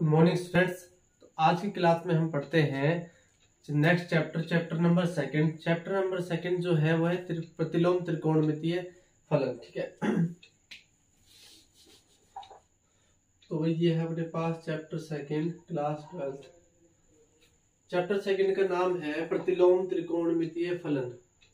Morning students. तो आज की क्लास में हम पढ़ते हैं next chapter number second. Chapter number second जो है वो है प्रतिलोम त्रिकोणमितीय फलन। ठीक है, तो ये है अपने पास chapter second, class 12। Chapter second का नाम है प्रतिलोम त्रिकोणमितीय फलन।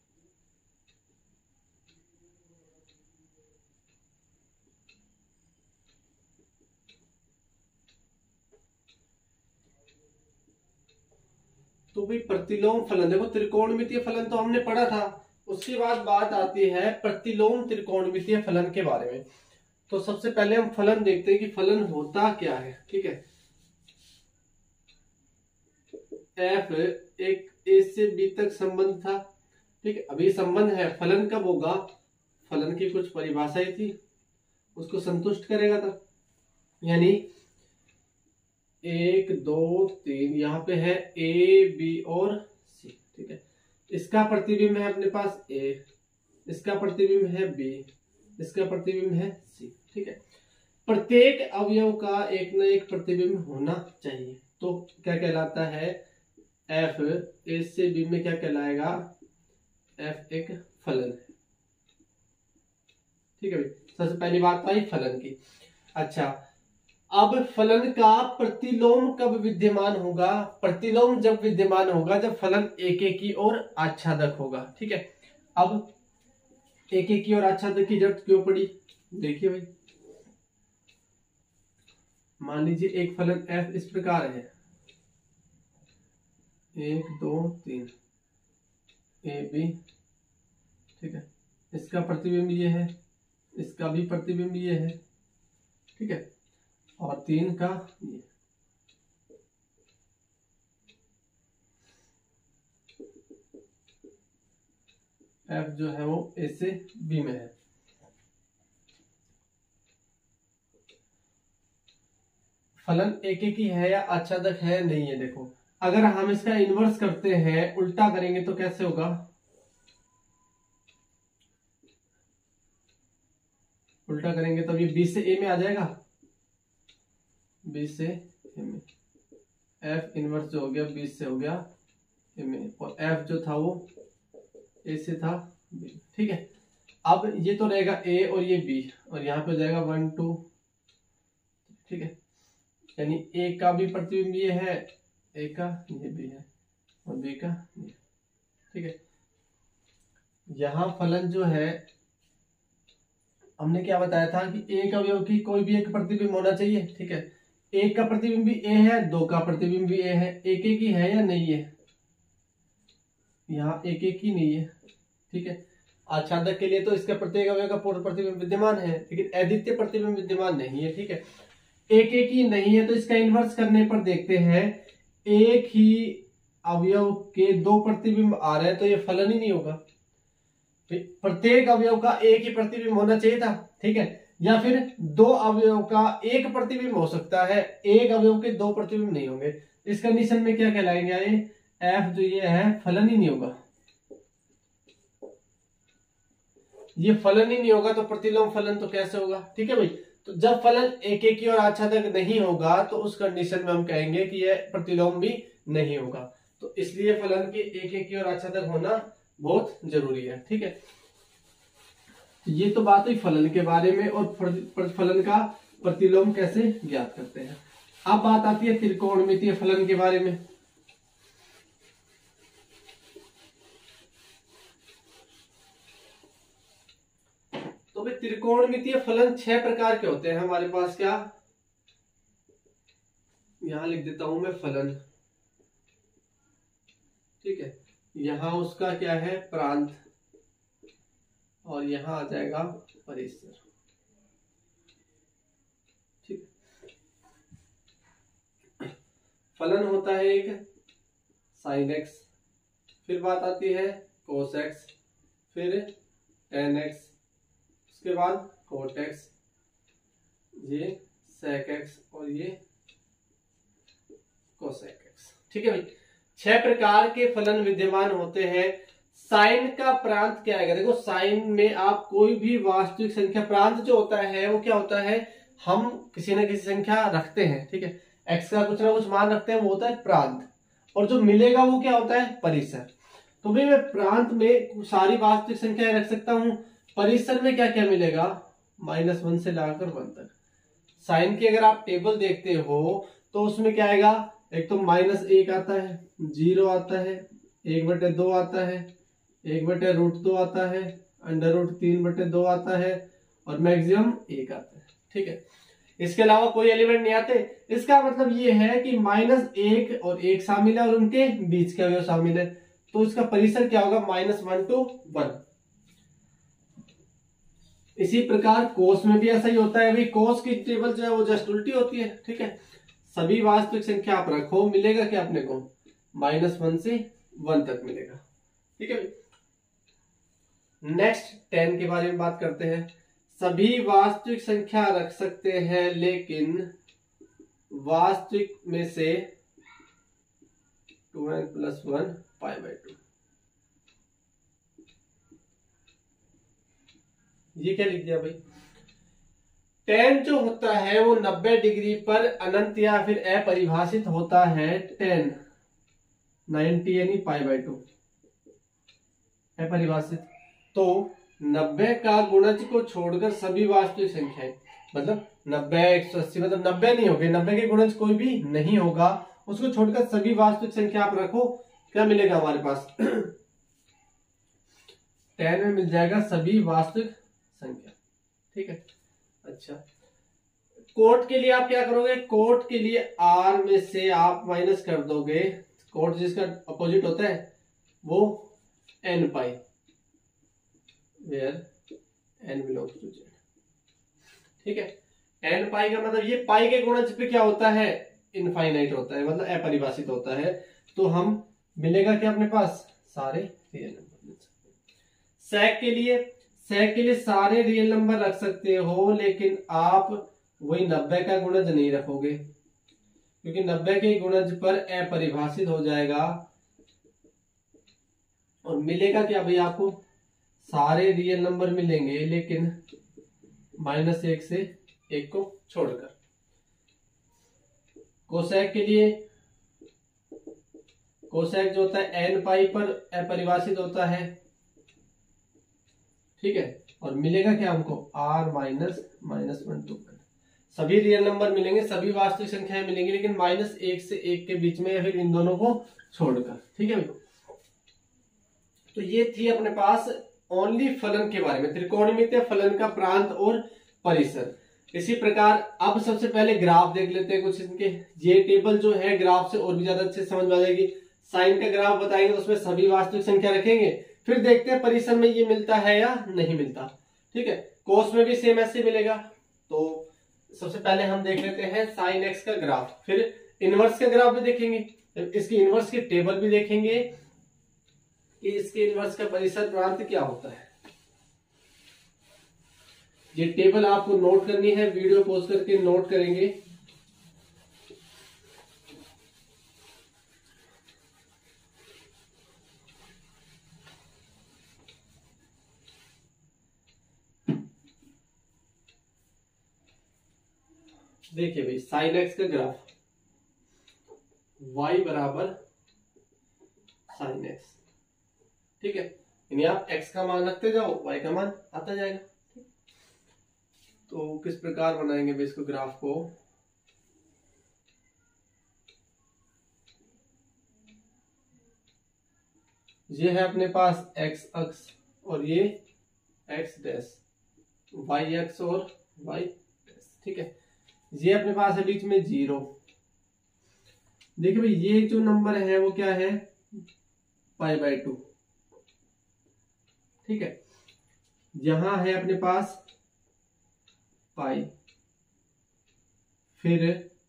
तो भाई प्रतिलोम फलन, देखो त्रिकोणमितीय फलन तो हमने पढ़ा था, उसके बाद बात आती है प्रतिलोम त्रिकोणमितीय फलन के बारे में। तो सबसे पहले हम फलन देखते हैं कि फलन होता क्या है। ठीक है, एफ एक ए से बी तक संबंध था। ठीक है, अभी संबंध है, फलन कब होगा, फलन की कुछ परिभाषाएं थी, उसको संतुष्ट करेगा था। यानी 1 2 3 यहाँ पे है ए बी और सी। ठीक है, इसका प्रतिबिंब है अपने पास ए, इसका प्रतिबिंब है बी, इसका प्रतिबिंब है सी। ठीक है, प्रत्येक अवयव का एक न एक प्रतिबिंब होना चाहिए। तो क्या कहलाता है, एफ ए से बी में क्या कहलाएगा, एफ एक फलन है। ठीक है भाई, सबसे पहली बात आई फलन की। अच्छा, अब फलन का प्रतिलोम कब विद्यमान होगा, प्रतिलोम जब विद्यमान होगा जब फलन एक एक की ओर आच्छादक होगा। ठीक है, अब एक एक की ओर आच्छादक की जरूरत क्यों पड़ी, देखिए भाई, मान लीजिए एक फलन f इस प्रकार है, 1 2 3 ए बी। ठीक है, इसका प्रतिबिंब ये है, इसका भी प्रतिबिंब ये है। ठीक है, और 3 का ये। एफ जो है वो ए से बी में है। फलन एक एक ही है या आच्छादक है, नहीं है। देखो, अगर हम इसका इन्वर्स करते हैं, उल्टा करेंगे तो कैसे होगा, उल्टा करेंगे तो ये बी से ए में आ जाएगा, बी से ए में। एफ इनवर्स जो हो गया बी से हो गया ए में, और एफ जो था वो ए से था बी। ठीक है, अब ये तो रहेगा ए और ये बी, और यहाँ पे हो जाएगा 1 2। ठीक है, यानी ए का भी प्रतिबिंब ये है, ए का ये भी है, और बी का ये। ठीक है, यहां फलन जो है हमने क्या बताया था कि एक अवयव की कोई भी एक प्रतिबिंब होना चाहिए। ठीक है, एक का प्रतिबिंब भी ए है, दो का प्रतिबिंब भी ए है, एक एक ही है या नहीं है, यहाँ एक एक ही नहीं है। ठीक है, आच्छादक के लिए तो इसका प्रत्येक अवयव का पूर्ण प्रतिबिंब विद्यमान है, लेकिन अद्वितीय प्रतिबिंब विद्यमान नहीं है। ठीक है, एक एक ही नहीं है, तो इसका इन्वर्स करने पर देखते हैं एक ही अवयव के दो प्रतिबिंब आ रहे हैं, तो ये फलन ही नहीं होगा। प्रत्येक अवयव का एक ही प्रतिबिंब होना चाहिए था। ठीक है, या फिर दो अवयव का एक प्रतिबिंब हो सकता है, एक अवयव के दो प्रतिबिंब नहीं होंगे। इस कंडीशन में क्या कहलाएंगे, ये एफ जो ये है फलन ही नहीं होगा, ये फलन ही नहीं होगा, तो प्रतिलोम फलन तो कैसे होगा। ठीक है भाई, तो जब फलन एक एक की ओर आच्छादक नहीं होगा तो उस कंडीशन में हम कहेंगे कि यह प्रतिलोम भी नहीं होगा। तो इसलिए फलन के एक एक की ओर आच्छादक होना बहुत जरूरी है। ठीक है, ये तो बात हुई फलन के बारे में, और फलन का प्रतिलोम कैसे ज्ञात करते हैं। अब बात आती है त्रिकोणमितीय फलन के बारे में। तो भाई त्रिकोणमितीय फलन 6 प्रकार के होते हैं हमारे पास। क्या, यहां लिख देता हूं मैं फलन। ठीक है, यहां उसका क्या है, प्रांत, और यहां आ जाएगा परिसर। ठीक, फलन होता है एक sin x, फिर बात आती है cos x, फिर tan x, उसके बाद cot x, ये sec x, और ये cosec x। ठीक है भाई, 6 प्रकार के फलन विद्यमान होते हैं। साइन का प्रांत क्या है, देखो साइन में आप कोई भी वास्तविक संख्या, प्रांत जो होता है वो क्या होता है, हम किसी न किसी संख्या रखते हैं। ठीक है, एक्स का कुछ ना कुछ मान रखते हैं, वो होता है प्रांत, और जो मिलेगा वो क्या होता है, परिसर। तो भाई मैं प्रांत में सारी वास्तविक संख्या रख सकता हूं, परिसर में क्या क्या मिलेगा, -1 से लगाकर 1 तक। साइन की अगर आप टेबल देखते हो तो उसमें क्या आएगा, एक तो -1 आता है, 0 आता है, 1/2 आता है, 1/√2 आता है, √3/2 आता है, और मैक्सिमम 1 आता है। ठीक है, इसके अलावा कोई एलिमेंट नहीं आते। इसका मतलब ये है कि -1 और 1 शामिल है और उनके बीच के अवयव शामिल है, तो इसका परिसर क्या होगा, -1 to 1। इसी प्रकार कोस में भी ऐसा ही होता है भाई, कोस की टेबल जो है वो जस्ट उल्टी होती है। ठीक है, सभी वास्तविक संख्या आप रखो, मिलेगा क्या अपने को, -1 से 1 तक मिलेगा। ठीक है, नेक्स्ट 10 के बारे में बात करते हैं। सभी वास्तविक संख्या रख सकते हैं, लेकिन वास्तविक में से 2n + 1 π/2। ये क्या लिख दिया भाई, tan जो होता है वो 90 डिग्री पर अनंत या फिर अपरिभाषित होता है। tan 90 यानी π/2 अपरिभाषित। तो 90 का गुणज को छोड़कर सभी वास्तविक संख्याएं, मतलब 90, 180, मतलब 90 नहीं होंगे, 90 के गुणज कोई भी नहीं होगा, उसको छोड़कर सभी वास्तविक संख्या आप रखो, क्या मिलेगा हमारे पास, tan में मिल जाएगा सभी वास्तविक संख्या। ठीक है, अच्छा कोट के लिए आप क्या करोगे, कोट के लिए r में से आप माइनस कर दोगे, कोट जिसका अपोजिट होता है वो n π, where n belongs to z। ठीक है, n π का मतलब ये पाई के गुणज पे क्या होता है, इनफाइनाइट होता है, मतलब अपरिभाषित होता है। तो हम मिलेगा क्या अपने पास, सारे रियल नंबर। सेक के लिए सारे रियल नंबर रख सकते हो, लेकिन आप वही 90 का गुणज नहीं रखोगे, क्योंकि 90 के गुणज पर अपरिभाषित हो जाएगा। और मिलेगा क्या भाई, आपको सारे रियल नंबर मिलेंगे, लेकिन -1 से 1 को छोड़कर। कोसेक के लिए, कोसेक जो होता है n π पर अपरिभाषित होता है। ठीक है, और मिलेगा क्या हमको, r -1 to 1। सभी रियल नंबर मिलेंगे, सभी वास्तविक संख्याएं मिलेंगी, लेकिन -1 से 1 के बीच में या फिर इन दोनों को छोड़कर। ठीक है, तो ये थी अपने पास ओनली फलन के बारे में, त्रिकोणमितीय फलन का प्रांत और परिसर। इसी प्रकार अब सबसे पहले ग्राफ देख लेते हैं कुछ इनके। ये टेबल जो है ग्राफ से और भी ज्यादा अच्छे समझ में आ जाएगी। साइन का ग्राफ बताएंगे तो उसमें सभी वास्तविक संख्या रखेंगे, फिर देखते हैं परिसर में ये मिलता है या नहीं मिलता। ठीक है, कोस में भी सेम ऐसे मिलेगा। तो सबसे पहले हम देख लेते हैं साइन एक्स का ग्राफ, फिर इनवर्स का ग्राफ भी देखेंगे, इसकी इनवर्स की टेबल भी देखेंगे कि इसके इनवर्स का परिसर प्रांत क्या होता है। ये टेबल आपको नोट करनी है, वीडियो पॉज करके नोट करेंगे। देखिए भाई, साइन एक्स का ग्राफ, y बराबर साइन एक्स। ठीक है, यानी आप x का मान रखते जाओ, y का मान आता जाएगा। तो किस प्रकार बनाएंगे भाई इसको, ग्राफ को, ये है अपने पास x अक्ष और ये x डैश, y अक्ष और y डैश। ठीक है, ये अपने पास है बीच में 0। देखिए भाई, ये जो नंबर है वो क्या है, π/2। ठीक है, यहां है अपने पास पाई, फिर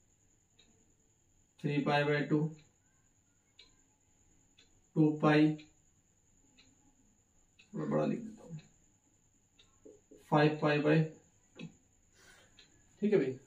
3π/2, 2π, बड़ा लिख देता हूं, 5π/2। ठीक है भाई,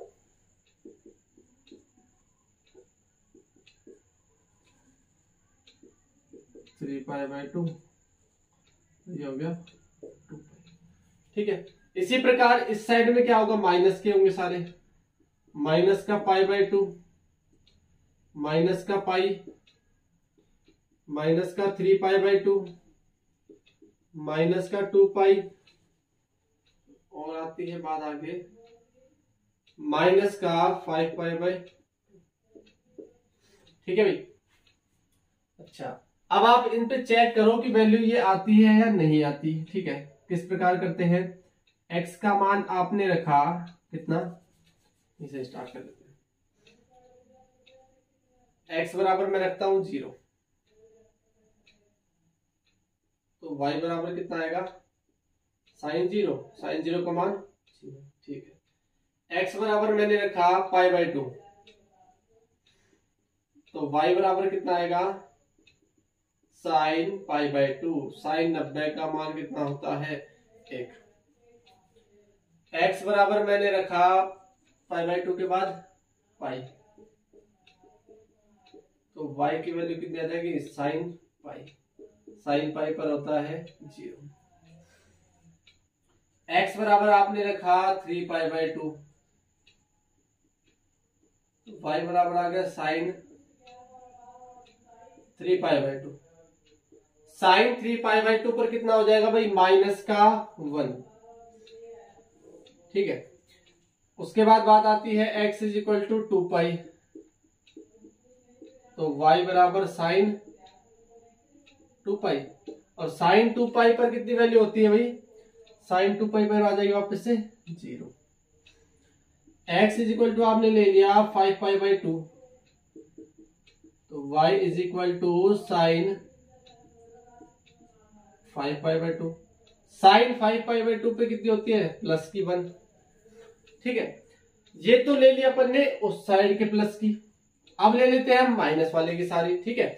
थ्री π/2, ये हो गया 2π। ठीक है, इसी प्रकार इस साइड में क्या होगा, माइनस के होंगे सारे, माइनस का पाई बाय 2, माइनस का पाई, माइनस का 3 पाई बाय 2, माइनस का 2 पाई, और आती है बात आगे माइनस का 5 पाई बाय, ठीक है भाई। अच्छा, अब आप इन पे चेक करो कि वैल्यू ये आती है या नहीं आती, ठीक है। किस प्रकार करते हैं, x का मान आपने रखा कितना, इसे स्टार्ट कर देते हैं। x बराबर मैं रखता हूं 0, तो y बराबर कितना आएगा, साइन 0, साइन 0 का मान 0, ठीक है। x बराबर मैंने रखा पाई बाय 2, तो y बराबर कितना आएगा, साइन पाई बाय 2, साइन 90 का मान कितना होता है 1। x बराबर मैंने रखा पाई बाय 2 के बाद पाई, तो y की वैल्यू कितनी आ जाएगी, साइन पाई, साइन पाई पर होता है 0। x बराबर आपने रखा 3 पाई बाय 2, y बराबर आ गया sine 3 pi by 2, sine 3 pi by 2 पर कितना हो जाएगा भाई, माइनस का 1, ठीक है। उसके बाद बात आती है x is equal to 2 pi, तो y बराबर साइन 2 पाई, और साइन 2 पाई पर कितनी वैल्यू होती है भाई, साइन 2 पाई पर आ जाएगी वापस से 0। x इज इक्वल टू आपने ले लिया 5 पाई बाय 2, तो y is equal to sine 5 pi by 2, sine 5 pi by 2 पे कितनी होती है, प्लस की 1, ठीक है। ये तो ले लिया अपन ने उस साइड के प्लस की, अब ले लेते हैं हम माइनस वाले की सारी, ठीक है।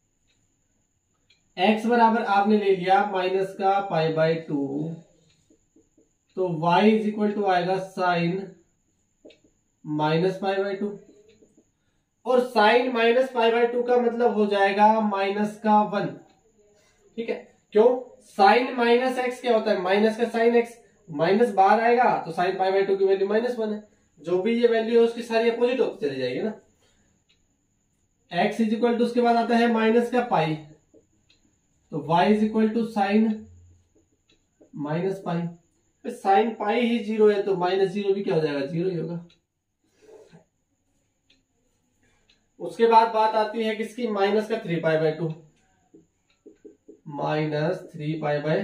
x बराबर आपने ले लिया माइनस का पाई बाय 2, तो y इज इक्वल टू आएगा साइन माइनस पाई बाय 2, और साइन माइनस पाई बाय 2 का मतलब हो जाएगा माइनस का 1, ठीक है। क्यों, साइन माइनस एक्स क्या होता है, माइनस का साइन एक्स, माइनस बाहर आएगा तो साइन पाई बाय 2 की वैल्यू -1 है, जो भी ये वैल्यू है उसकी सारी अपोजिट होती चली जाएगी ना। x इज इक्वल टू उसके बाद आता है माइनस का पाई, तो y is equal to sine minus pi, sine pi ही 0 है तो -0 भी क्या हो जाएगा, 0 ही होगा। उसके बाद बात आती है किसकी, माइनस का 3 pi by 2, minus 3 pi by,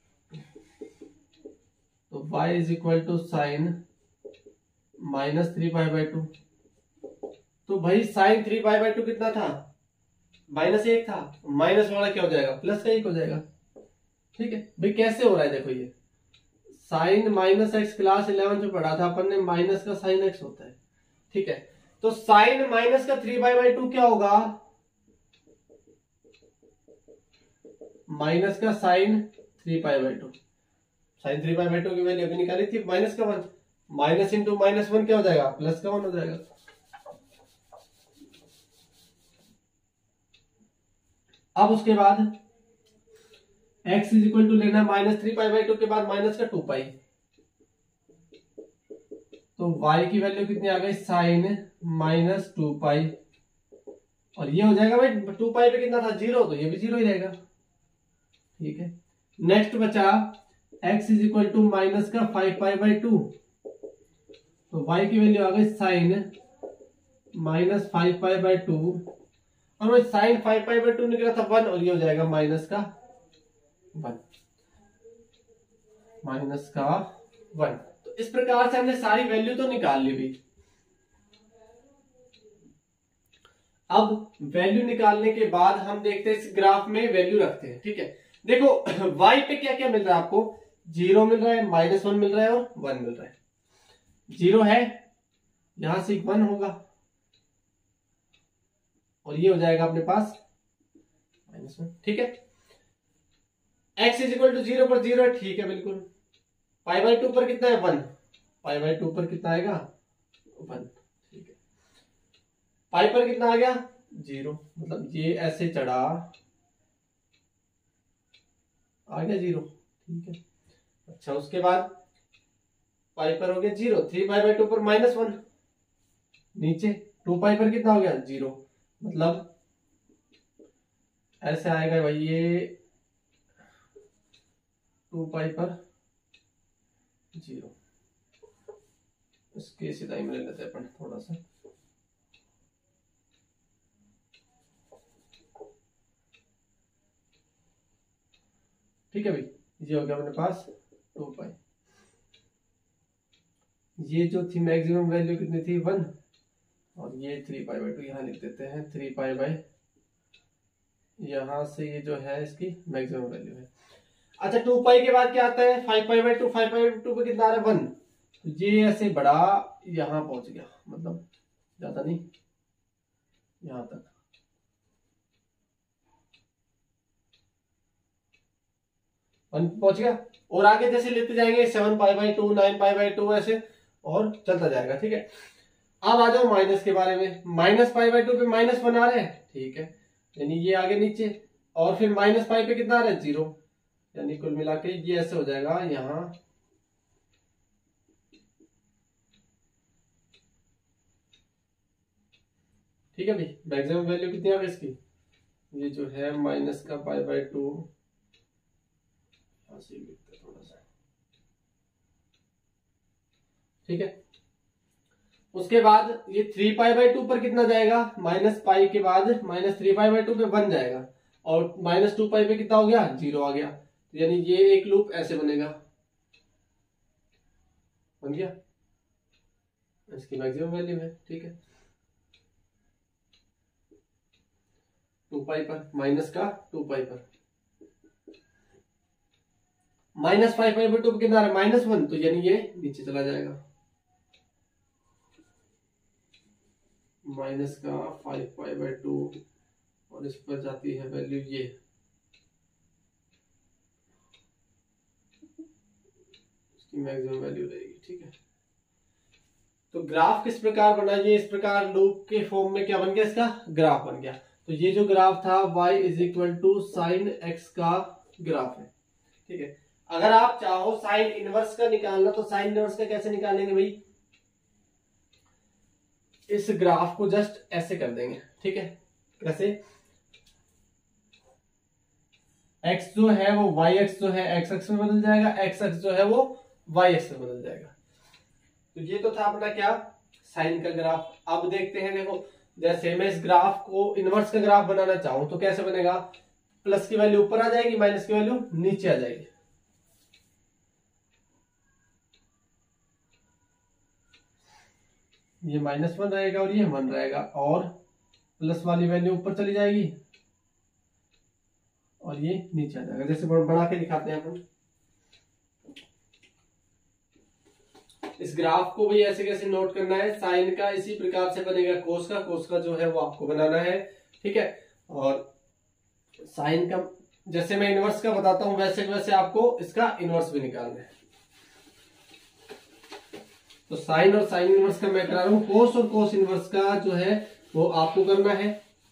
तो y is equal to sine minus 3 pi by 2, तो भाई साइन 3 पाई बाय 2 कितना था, -1 था, माइनस वाला क्या हो जाएगा, प्लस का 1 हो जाएगा, ठीक है भाई। कैसे हो रहा है देखो, ये साइन माइनस एक्स क्लास 11 में पढ़ा था अपन ने, माइनस का साइन एक्स होता है, ठीक है। तो साइन माइनस का 3 पाई बाय 2 क्या होगा, माइनस का sine 3 pi by 2, sine 3 pi by 2 की वैल्यू अभी निकाली थी माइनस का 1, माइनस इंटू -1 क्या हो जाएगा, प्लस का 1 हो जाएगा। अब उसके बाद x इज इक्वल टू लेना -3 पाई बाय 2 के बाद माइनस का 2 पाई, तो y की वैल्यू कितनी आ गई, साइन -2 पाई, और ये हो जाएगा भाई 2 पाई पे कितना था 0, तो ये भी 0 ही रहेगा, ठीक है। नेक्स्ट बचा x is equal to minus का 5 पाई बाय 2, तो y की वैल्यू आ गई साइन -5 पाई बाय 2, और वही साइन 5 पाई बाय 2 निकला था 1, और ये हो जाएगा माइनस का 1, माइनस का 1। तो इस प्रकार से हमने सारी वैल्यू तो निकाल ली भी। अब वैल्यू निकालने के बाद हम देखते हैं इस ग्राफ में वैल्यू रखते हैं, ठीक है। देखो y पे क्या क्या मिल रहा है आपको, 0 मिल रहा है, -1 मिल रहा है और 1 मिल रहा है। 0 है, यहां से 1 होगा, और ये हो जाएगा अपने पास -1, ठीक है। x इज इक्वल टू 0 पर 0 है, ठीक है बिल्कुल। पाई बाय 2 पर कितना है 1, पाई बाय 2 पर कितना आएगा 1, ठीक है। पाई पर कितना आ गया 0, मतलब ये ऐसे चढ़ा आ गया 0, ठीक है। अच्छा, उसके बाद पाई पर हो गया 0, 3 पाई बाय 2 पर -1, नीचे 2 पाई पर कितना हो गया 0, मतलब ऐसे आएगा भाई ये 2 पाई पर 0। इसके सीधा ही ले लेते हैं अपन थोड़ा सा, ठीक है भाई। ये हो गया अपने पास 2 पाई। ये जो थी मैक्सिमम वैल्यू कितनी थी 1, और ये 3 पाई बाई 2 यहाँ लिख देते हैं 3 पाई बाई, यहाँ से ये जो है इसकी मैक्सिमम वैल्यू है। अच्छा 2 पाई के बाद क्या आता है 5 पाई बाई 2, 5 पाई बाई 2 पे कितना आ रहा है 1, तो ये ऐसे बड़ा यहाँ पहुंच गया, मतलब ज्यादा नहीं यहाँ तक, पहुंच गया। और आगे जैसे लेते जाएंगे 7 पाई बाई 2, 9 पाई बाई 2 ऐसे और चलता जाएगा, ठीक है। अब आ जाओ माइनस के बारे में, माइनस पाई बाई 2 पे माइनस 1 आ रहा है, ठीक है, यानी ये आगे नीचे, और फिर माइनस पाई पे कितना आ रहा है 0, यानी कुल मिला के ये ऐसे हो जाएगा यहाँ, ठीक है भाई। मैक्सिमम वैल्यू कितनी आ गई इसकी, ये जो है माइनस का पाई बाई 2, थोड़ा सा, ठीक है। उसके बाद ये 3 पाई बाई 2 पर कितना जाएगा, माइनस पाई के बाद माइनस 3 पाई बाई 2 पे 1 जाएगा, और माइनस 2 पाई पे कितना हो गया 0 आ गया, यानी ये एक लूप ऐसे बनेगा, बन गया, इसकी मैक्सिमम वैल्यू है, ठीक है। 2 पाई पर माइनस का 2 पाई पर माइनस 5 पाई बाई 2 पे कितना आ रहा है -1, तो यानी ये नीचे चला जाएगा, माइनस का 5 पाई बाई 2, और इस पर जाती है वैल्यू ये, इसकी मैक्सिमम वैल्यू रहेगी, ठीक है। तो ग्राफ किस प्रकार बना, ये इस प्रकार लूप के फॉर्म में क्या बन गया, इसका ग्राफ बन गया। तो ये जो ग्राफ था y = sin x का ग्राफ है, ठीक है। अगर आप चाहो साइन इनवर्स का निकालना, तो साइन इनवर्स का कैसे निकालेंगे भाई, इस ग्राफ को जस्ट ऐसे कर देंगे, ठीक है। कैसे, x जो है वो y एक्स जो है x एक्स में बदल जाएगा, x एक्स जो है वो y एक्स में बदल जाएगा। तो ये तो था अपना क्या, साइन का ग्राफ। अब देखते हैं, देखो जैसे मैं इस ग्राफ को इनवर्स का ग्राफ बनाना चाहूं तो कैसे बनेगा, प्लस की वैल्यू ऊपर आ जाएगी, माइनस की वैल्यू नीचे आ जाएगी, ये -1 रहेगा और ये 1 रहेगा, और प्लस वाली वैल्यू ऊपर चली जाएगी और ये नीचे आ जाएगा। जैसे बढ़ा के दिखाते हैं अपन, इस ग्राफ को भी ऐसे कैसे नोट करना है, साइन का इसी प्रकार से बनेगा कोस का जो है वो आपको बनाना है, ठीक है। और साइन का जैसे मैं इनवर्स का बताता हूं वैसे वैसे आपको इसका इनवर्स भी निकालना है। तो साइन और साइन इनवर्स का मैं करा रहा हूं, कोस और कोस इनवर्स का जो है वो आपको करना है।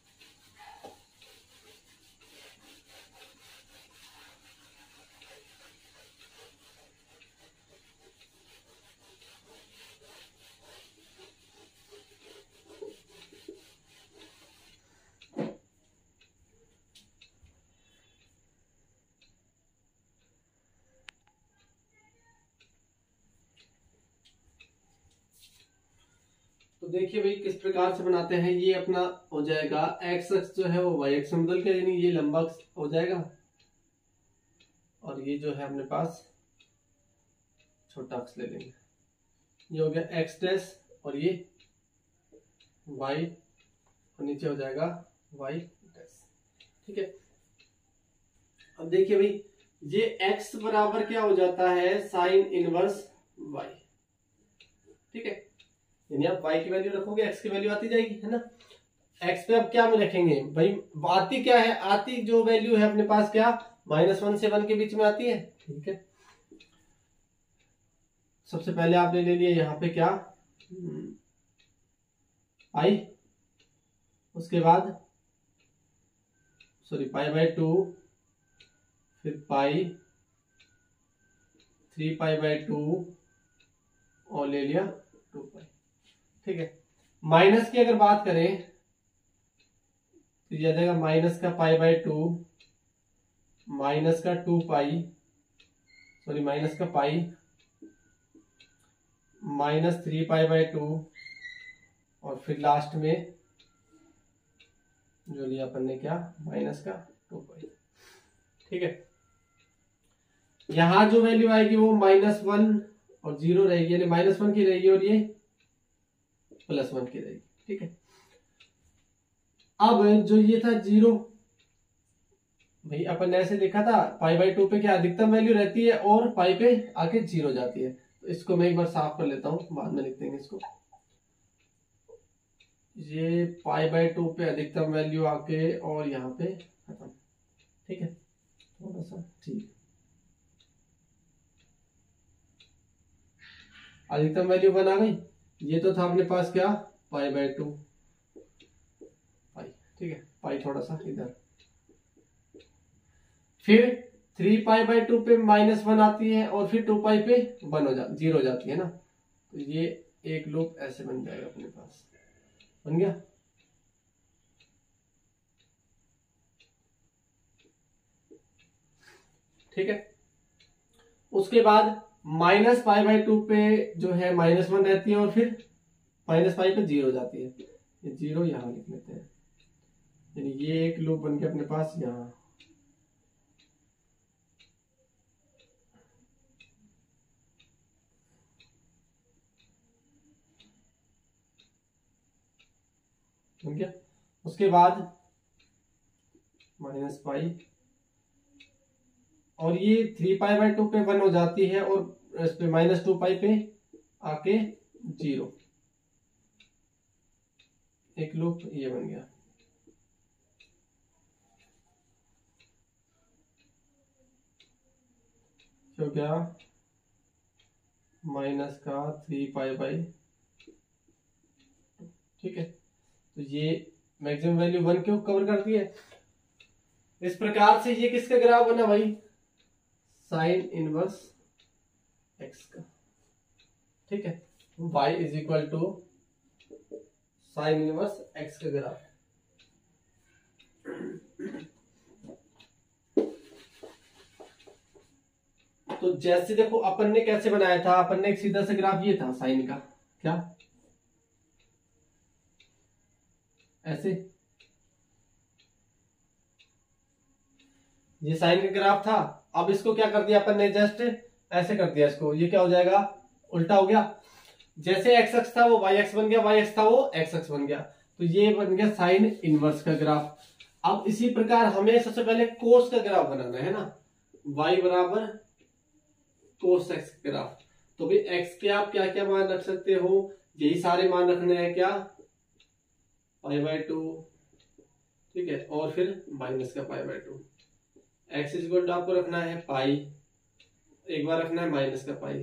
तो देखिए भाई किस प्रकार से बनाते हैं, ये अपना हो जाएगा एक्स अक्ष जो है वो वाई अक्ष में बदल के, यानी ये लंबा अक्ष हो जाएगा, और ये जो है अपने पास छोटा अक्ष ले लेंगे, ये हो गया एक्स डैश, और ये वाई, और नीचे हो जाएगा वाई डैश, ठीक है। अब देखिए भाई ये एक्स बराबर क्या हो जाता है, साइन इनवर्स वाई, ठीक है। यानी आप y की वैल्यू रखोगे x की वैल्यू आती जाएगी, है ना। x पे अब क्या में रखेंगे भाई, आती क्या है, आती जो वैल्यू है अपने पास क्या, -1 से 1 के बीच में आती है, ठीक है। सबसे पहले आपने ले लिया यहाँ पे क्या i, उसके बाद सॉरी पाई बाई 2, फिर पाई 3 पाई बाई 2, और ले लिया 2 पाई, ठीक है। माइनस की अगर बात करें तो यह आ जाएगा माइनस का π/2 माइनस का 2π, सॉरी माइनस का पाई माइनस 3π/2 और फिर लास्ट में जो लिया अपन ने क्या माइनस का 2π। ठीक है, यहां जो वैल्यू आएगी वो -1 और 0 रहेगी, यानी -1 की रहेगी और ये +1 की रहेगी। ठीक है, अब जो ये था 0, भाई अपन ने ऐसे देखा था π/2 पे क्या अधिकतम वैल्यू रहती है और पाई पे आके 0 जाती है। तो इसको मैं एक बार साफ कर लेता हूं, बाद में लिख देंगे इसको। ये π/2 पे अधिकतम वैल्यू आके और यहाँ पे खत्म। ठीक है, थोड़ा सा ठीक, अधिकतम वैल्यू बना गई। ये तो था अपने पास क्या π/2 पाई। ठीक है, पाई थोड़ा सा इधर, फिर 3π/2 पे -1 आती है और फिर 2π पे 0 हो जाती है ना। तो ये एक लूप ऐसे बन जाएगा, अपने पास बन गया। ठीक है, उसके बाद -π/2 पे जो है -1 रहती है और फिर -π पे 0 हो जाती है। ये 0 यहां लिख लेते हैं, यानी ये एक लूप बन के अपने पास यहां। बन गया। उसके बाद -π और ये 3π/2 पे 1 हो जाती है और इस पे -2π पे आके 0, एक लूप ये बन गया। तो क्या माइनस का 3π/2। ठीक है, तो ये मैक्सिमम वैल्यू 1 क्यों कवर करती है। इस प्रकार से ये किसका ग्राफ बना भाई, साइन इनवर्स एक्स का। ठीक है, y is equal to sine inverse x का ग्राफ। तो जैसे देखो अपन ने कैसे बनाया था, अपन ने एक सीधा सा ग्राफ ये था साइन का, क्या ऐसे, ये साइन का ग्राफ था। अब इसको क्या कर दिया अपन ने, जस्ट ऐसे कर दिया इसको, ये क्या हो जाएगा उल्टा हो गया। जैसे एक्स अक्ष था वो वाई अक्ष बन गया, वाई अक्ष था वो एक्स अक्ष बन गया। तो ये बन गया साइन इनवर्स का ग्राफ। अब इसी प्रकार हमें सबसे पहले कोस का ग्राफ बनाना है ना, y बराबर कोस एक्स का ग्राफ। तो भाई एक्स के आप क्या क्या मान रख सकते हो, यही सारे मान रखने हैं, क्या π/2। ठीक है, और फिर माइनस का π/2। एक्स इज इक्वल टू आपको रखना है पाई, एक बार रखना है माइनस का पाई,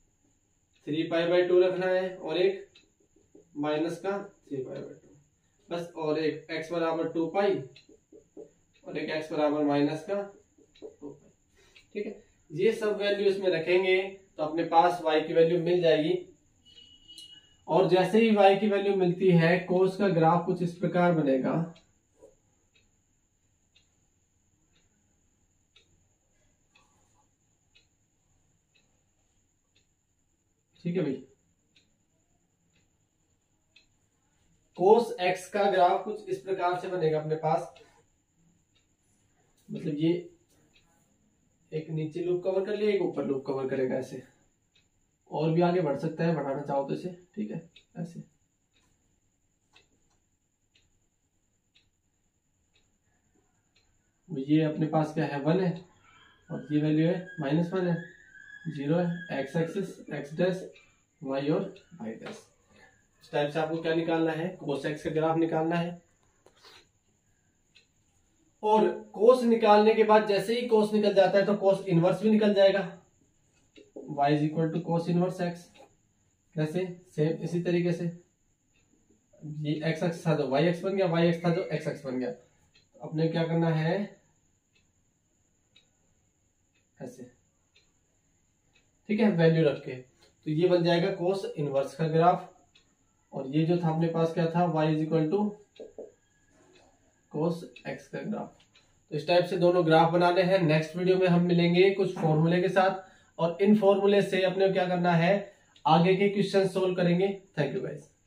3π/2 रखना है और एक माइनस का 3π/2 बस, और एक x बराबर 2π और एक x बराबर माइनस का 2π। ठीक है, ये सब वैल्यू इसमें रखेंगे तो अपने पास y की वैल्यू मिल जाएगी। और जैसे ही y की वैल्यू मिलती है, कोस का ग्राफ कुछ इस प्रकार बनेगा। ठीक है भाई, कोस एक्स का ग्राफ कुछ इस प्रकार से बनेगा अपने पास। मतलब ये एक नीचे लूप कवर कर लिया, एक ऊपर लूप कवर करेगा ऐसे, और भी आगे बढ़ सकता है बढ़ाना चाहो तो इसे। ठीक है, ऐसे ये अपने पास क्या है 1 है और ये वैल्यू है -1 है, 0 है, x axis x dash y और वाई डैश। इस टाइप से आपको क्या निकालना है, कोस एक्स का ग्राफ निकालना है। और कोस निकालने के बाद जैसे ही कोस निकल जाता है तो कोस इनवर्स भी निकल जाएगा, y is equal to cos inverse x. कैसे, सेम इसी तरीके से, ये एक्स एक्स था तो वाई एक्स बन गया, वाई एक्स था तो एक्स एक्स बन गया। अपने क्या करना है ऐसे। ठीक है, वैल्यू रख के, तो ये बन जाएगा कोस इनवर्स का ग्राफ। और ये जो था अपने पास क्या था, y is equal to cos x का ग्राफ। तो इस टाइप से दोनों ग्राफ बनाने हैं। नेक्स्ट वीडियो में हम मिलेंगे कुछ फॉर्मूले के साथ, और इन फॉर्मूले से अपने क्या करना है, आगे के क्वेश्चन सोल्व करेंगे। Thank you guys.